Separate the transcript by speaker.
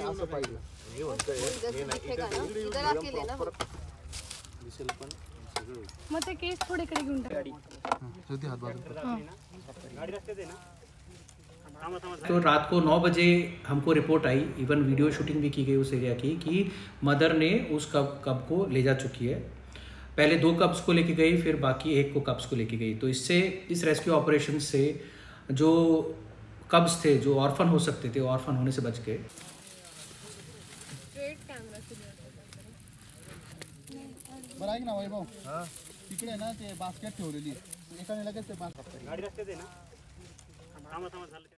Speaker 1: असं पाहिजे मी म्हणतोय हे नाही इधर आके लेना दिसेल पण सगळं
Speaker 2: मग ते केस थोडे इकडे घेऊन टाक
Speaker 1: ज्योती हात बाजूला
Speaker 3: गाड़ी रस्ते देना। तो रात को 9 बजे हमको रिपोर्ट आई, इवन वीडियो शूटिंग भी की गई उस एरिया की, कि मदर ने उस कब को ले जा चुकी है। पहले 2 कब्स को लेके गई, फिर बाकी 1 को कब्स को लेके गई। तो इससे इस रेस्क्यू ऑपरेशन से जो कब्स थे जो ऑर्फन हो सकते थे, ऑर्फन होने से बच गए।
Speaker 4: बरं ऐक ना वैभव, तिकडे ना ते बास्केट ठेवलेली एकाने लगेच ते बास्केट
Speaker 3: गाडी रस्ते दे ना।